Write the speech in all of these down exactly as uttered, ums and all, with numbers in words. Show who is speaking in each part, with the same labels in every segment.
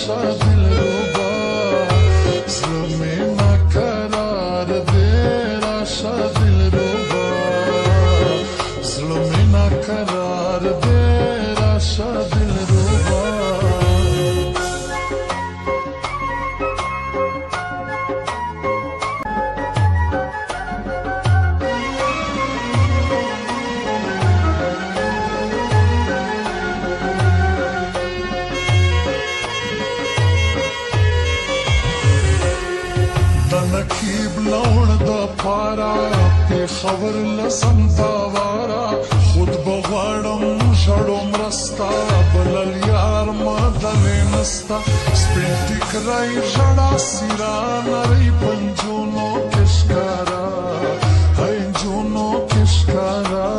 Speaker 1: راشه دلربا زړه مې ناقرار دی راشه دلربا زړه مې ناقرار دی راشه دلربا نقیب لون د پارا پېښور لسم تاوارا خود بغواړم ژړو مرستا بلل یار ما دلې نستا سپین ټیکری ژړا سیرا نری پنجونو کې ښکارا هی نجونو کې ښکارا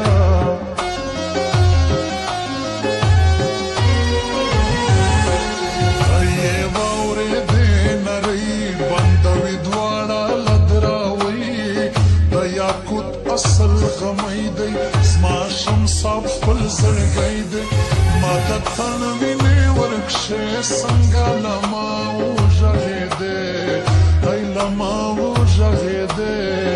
Speaker 1: اصل غمی دی زما شمساب خپل زړګی دی ما د تن وینې ورکښې څنګه له ما وژغېدې هی له ما وژغېدې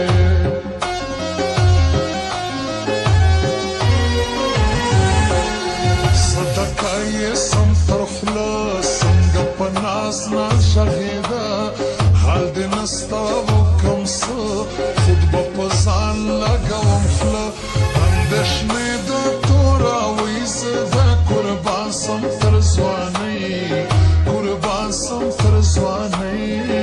Speaker 1: صدقه یې سم تر خوله څنګه په ناز نه ژغېده حال دې نسته وکم څه خود به په ځان لګوم خوله اندېښنې د توراوي زه د قربان سم تر ځوانۍ قربان سم تر ځوانۍ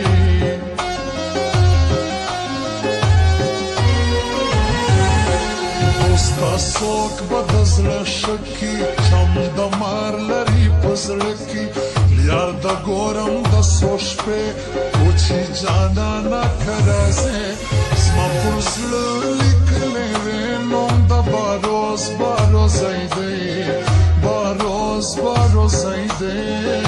Speaker 1: دوسته څوک به د زړه شکي چم د مار لري په زړه کې یار د ګورم د څو شپې وچې جانانه که راځې زما پر زړه لیکلی وې نوم د باروز باروزی دی باروز باروزی دی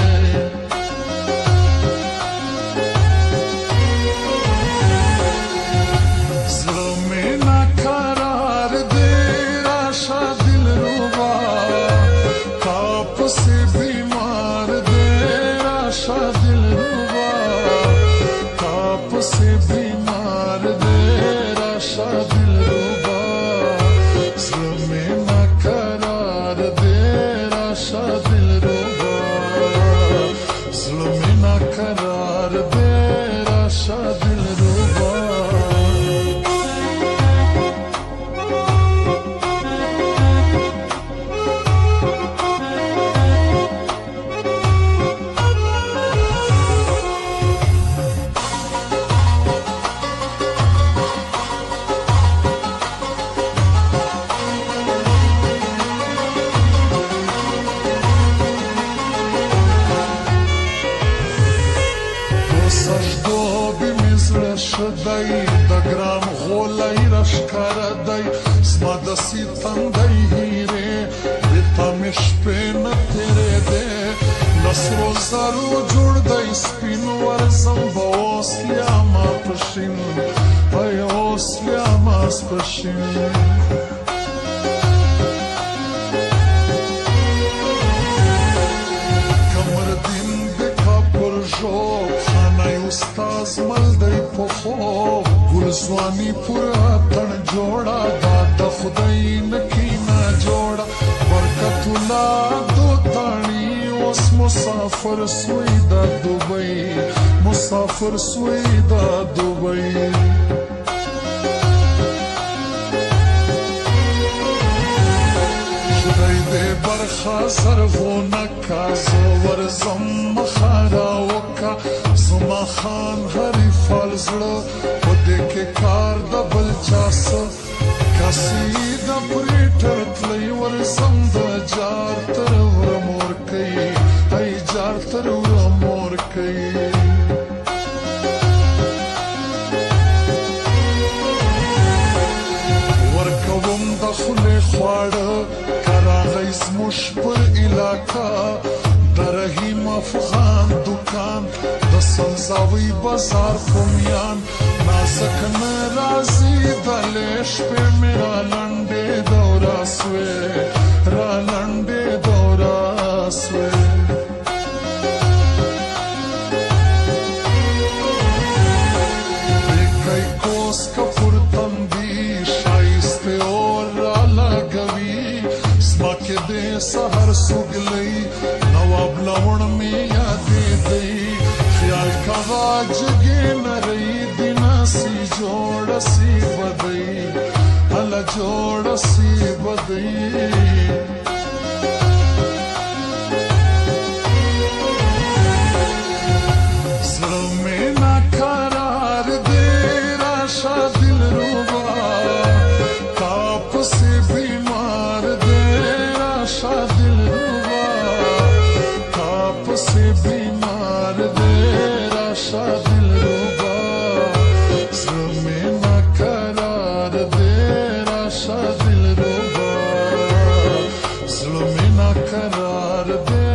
Speaker 1: زړه مې ناقرار دی راشه دلربا تا پسې بیمار دی راشه دلربا تا پسې بیمار دی راشه دلربا زړه مې ناقرار دی راشه دلربا زړه مې ناقرار دی راشه دلربا سجدوبې مې زړه ښه دی د ګرام غولی راښکاره دی زما داسې تندی هیرې بې تا مې شپې نه تېرېدې له سرو زرو جوړ دی سپین ورځم به اوس لیاما په شین ای اوس لیاماس په شین کمردین بکا پر ژوب استاز مل دی په خوب ګل ځواني پوره تن جوړه دا د خدای نکینه جوړه برکت الله دو تاڼي اوس مسافر سوی د دوبۍ مسافر سوی د دوبۍ خدای دې برخه زرغونه کا زه ورځم مخه راوکه زما خان حریفال زړه په دې کې کار د بل چا څه کاسې د پرېټر تللی ورځم د جار تر وره مور کوي ای جار تر وره مور کوي ورکوم د خولې خواړه که راغی زموږ پر علاقه د رحیم افغان دکان د سنځاوي بازار کومیان نازک نه راځي د لیش په مې را لنډې دورا سوې را لنډې دورا سوې के दे सहर सुगलई नवाब लवण में यादे दई ख्याल कवा जगे न रही दिना सी जोड़ सी बदई हल जोड़ सी बदई से बीमार दे राशा दिल रुबा में न करार दे राशा दिल रुबा में न करार दे